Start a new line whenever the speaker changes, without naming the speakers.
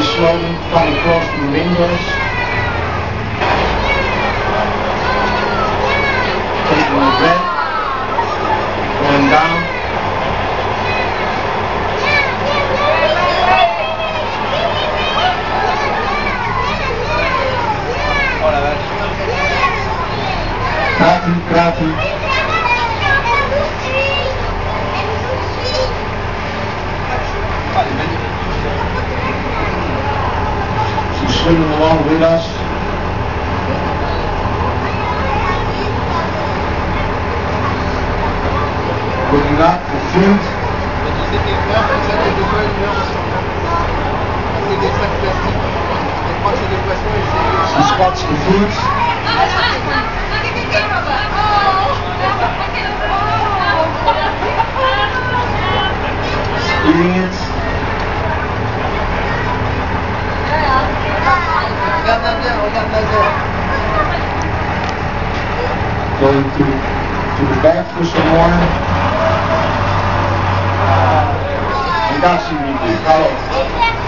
slowly coming across from the windows. Taking a breath. Going down. Crete. She's swimming along with us. Looking up for food. She spots the food. Eating it. Going to the back for some more. And that's what we do.